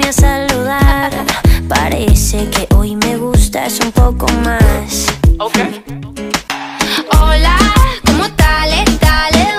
a saludar. Parece que hoy me gustas un poco más. Ok.